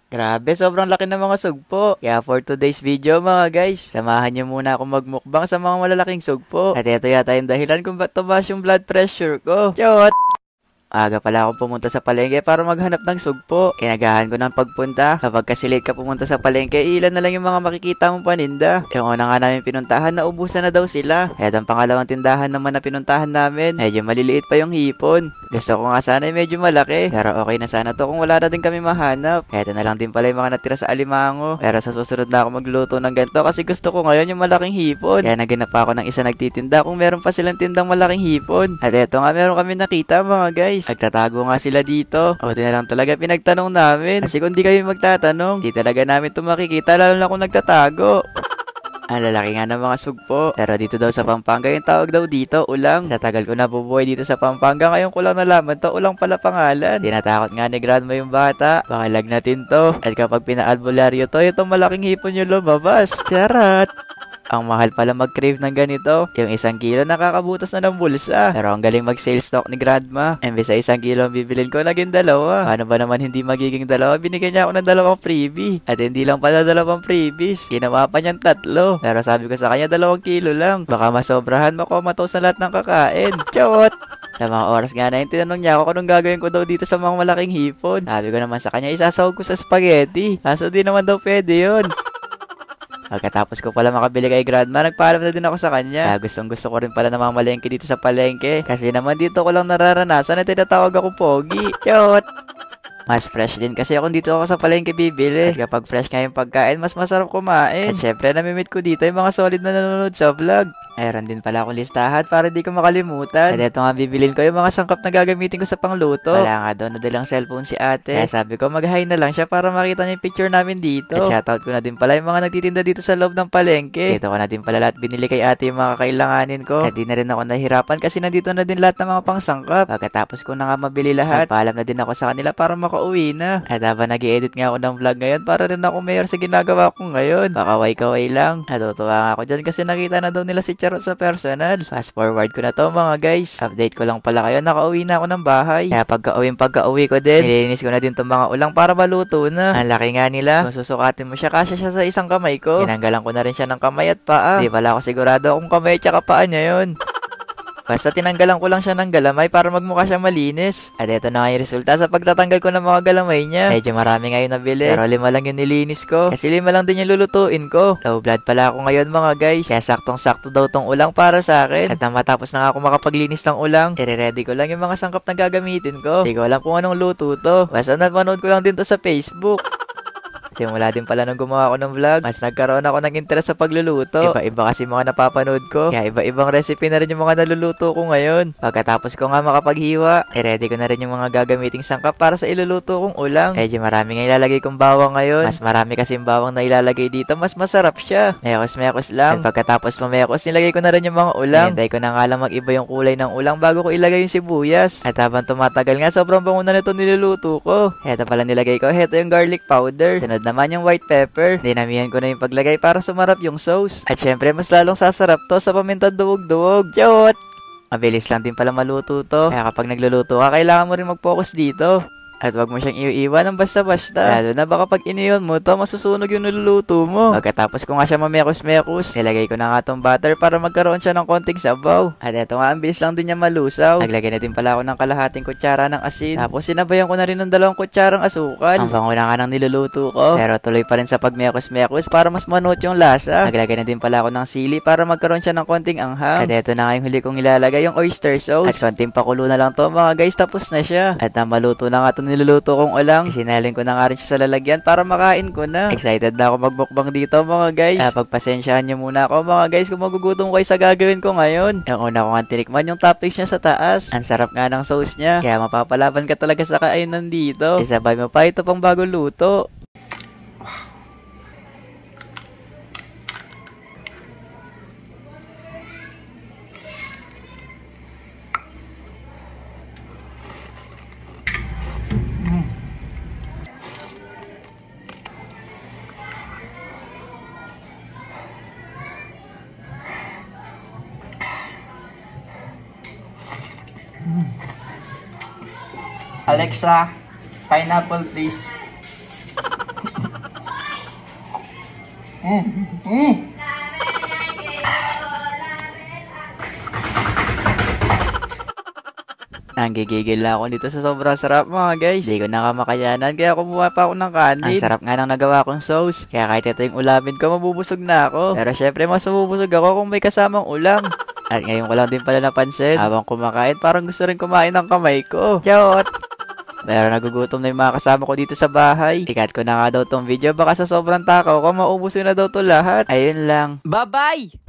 Grabe, sobrang laki ng mga sugpo. Kaya for today's video mga guys, samahan niyo muna ako magmukbang sa mga malalaking sugpo. At ito yata yung dahilan kung ba't tumaas yung blood pressure ko. Chot! Aga pala akong pumunta sa palengke para maghanap ng sugpo. Inagahan ko ng pagpunta. Kapag kasi late ka pumunta sa palengke, ilan na lang yung mga makikita mong paninda. Yung una nga namin pinuntahan, naubusan na daw sila. At ang pangalawang tindahan naman na pinuntahan namin, medyo maliliit pa yung hipon. Gusto ko nga sana medyo malaki, pero okay na sana to kung wala na din kami mahanap. Eto na lang din pala yung mga natira sa alimango. Pero sa susunod na ako magluto ng ganito kasi gusto ko ngayon yung malaking hipon. Kaya naganap pa ako ng isa nagtitinda kung meron pa silang tindang malaking hipon. At eto nga meron kami nakita mga guys. Nagtatago nga sila dito. O di na lang talaga pinagtanong namin. Kasi kung di kami magtatanong, di talaga namin ito makikita lalo na kung nagtatago. Ang lalaki nga ng mga sugpo. Pero dito daw sa Pampanga yung tawag daw dito, ulang. Sa tagal ko na bubuhay dito sa Pampanga, ngayon ko lang nalaman to, ulang pala pangalan. Tinatakot nga ni grandma yung bata. Baka lagnatin to. At kapag pinaalbularyo to, itong malaking hipon yung lumabas. Charat! Ang mahal pala mag-crave ng ganito. Yung 1 kilo nakakabutas na ng bulsa. Pero ang galing mag-sales stock ni grandma. Imbes sa 1 kilo ang bibilin ko, naging 2. Paano ba naman hindi magiging 2? Binigyan niya ako ng 2 freebie. At hindi lang pala 2 freebies. Ginawa pa niyang 3. Pero sabi ko sa kanya 2 kilo lang. Baka masobrahan, makomatos na lahat ng kakain. Chot! Sa mga oras nga na yun, tinanong niya ako kung anong gagawin ko daw dito sa mga malaking hipon. Sabi ko naman sa kanya, isasahog ko sa spaghetti. Kaso di naman daw pwede yun. Pagkatapos ko pala makabili kay grandma, nagpaalam na din ako sa kanya. Kaya gustong-gusto ko rin pala na mamalengke dito sa palengke. Kasi naman dito ko lang nararanasan na tinatawag ako pogi. Chot! Mas fresh din kasi kung dito ako sa palengke bibili. At kapag fresh nga yung pagkain, mas masarap kumain. At syempre, namimit ko dito yung mga solid na nanonood sa vlog. Mayroon din pala akong listahan para di ko makalimutan. At eto nga bibilin ko yung mga sangkap na gagamitin ko sa pangluto. Wala nga daw nadalang cellphone si ate. Kaya sabi ko mag-hi na lang siya para makita niya yung picture namin dito. At shoutout ko na din pala yung mga nagtitinda dito sa loob ng palengke. Dito ko na din pala lahat binili kay ate yung mga kailanganin ko. At di na rin ako nahirapan kasi nandito na din lahat ng mga pangsangkap. Pagkatapos ko na nga mabili lahat, paalam na din ako sa kanila para makauwi na. At habang nag-i-edit nga ako ng vlog ngayon, para rin ako mayor sa ginagawa ko ngayon. Pakaway-kaway lang. Natutuwa nga ako dyan kasi nakita na daw nila si Charot sa personal. Fast forward ko na to mga guys. Update ko lang pala kayo, nakauwi na ako ng bahay. Kaya pagka-uwi ko din, nilinis ko na din tong mga ulang para maluto na. Ang laki nga nila. Kung susukatin mo siya, kasya siya sa isang kamay ko. Tinanggalan ko na rin siya ng kamay at paa. Di pala ako sigurado kung kamay at saka paa niya yun. Basta tinanggalan ko lang siya ng galamay para magmukha siya malinis. At eto na nga yung resulta sa pagtatanggal ko ng mga galamay niya. Medyo marami ngayon nabili. Pero 5 lang yung nilinis ko. Kasi 5 lang din yung lulutuin ko. Low blood pala ako ngayon mga guys. Kaya saktong-sakto daw tong ulang para sa akin. At nang matapos na nga ako makapaglinis ng ulang, i-ready ko lang yung mga sangkap na gagamitin ko. Hindi ko alam kung anong luto to. Basta napanood ko lang din to sa Facebook. Simula din pala nung gumawa ako ng vlog, mas nagkaroon ako ng interest sa pagluluto. Iba-iba kasi mga napapanood ko. Kaya iba-ibang recipe na rin yung mga naluluto ko ngayon. Pagkatapos ko nga makapaghiwa, i-ready ko na rin yung mga gagamiting sangkap para sa iluluto kong ulang. Medyo marami nga ilalagay kong bawang ngayon. Mas marami kasi yung bawang na ilalagay dito, mas masarap siya. Mekos-mekos lang. At pagkatapos mamekos, nilagay ko na rin yung mga ulang. Hintay ko na nga lang mag-iba yung kulay ng ulang bago ko ilagay yung sibuyas. At habang tumatagal nga, sobrang bango na nito niluluto ko. Heto pala nilagay ko, heto yung garlic powder. Sunod naman yung white pepper. Dinamihan ko na yung paglagay para sumarap yung sauce. At syempre mas lalong sasarap to sa paminta duwog-duwog. Chot! Mabilis lang din pala maluto to. Kaya kapag nagluluto ka, kailangan mo rin mag-focus dito. At wag mo siyang iiwan ng basta-basta. Lalo na baka pag iniwan mo to, masusunog yung niluluto mo. Pagkatapos ko nga siya mamekos-mekos, nilagay ko na nga tong butter para magkaroon siya ng konting sabaw. At eto nga, ang bilis lang din niya malusaw. Naglagay na din pala ako ng kalahating kutsara ng asin. Tapos sinabayan ko na rin ng 2 kutsarang asukal. Ang bango na nga ng niluluto ko. Pero tuloy pa rin sa pagmekos-mekos para mas manot yung lasa. Naglagay na din pala ako ng sili para magkaroon siya ng konting anghang. At eto na nga yung huli kong ilalagay, yung oyster sauce. At konting pakulo na lang to mga guys, tapos na siya. At na maluto na nga to niluluto kong ulang. Isinalin ko na nga rin siya sa lalagyan para makain ko na. Excited na ako magmukbang dito mga guys. Pagpasensyahan nyo muna ako mga guys kung magugutom kayo sa gagawin ko ngayon. Yung una ko nga tinikman yung toppings niya sa taas. Ang sarap nga ng sauce niya. Kaya mapapalaban ka talaga sa kainan dito. Isabay mo pa ito pang bagong luto. Alexa, pineapple please. Nanggigigil na ako dito sa sobrang sarap mga guys. Hindi ko na kamakayanan kaya kumuha pa ako ng kanin. Ang sarap nga nang nagawa kong sauce. Kaya kahit ito yung ulamin ko, mabubusog na ako. Pero syempre mas mabubusog ako kung may kasamang ulam. At ngayon ko lang din pala napansin, habang kumakain parang gusto rin kumain ng kamay ko. Chot! Pero nagugutom na yung mga kasama ko dito sa bahay. Ikat ko na nga daw tong video, baka sa sobrang takaw ko, maubos na daw to lahat. Ayun lang. Bye-bye!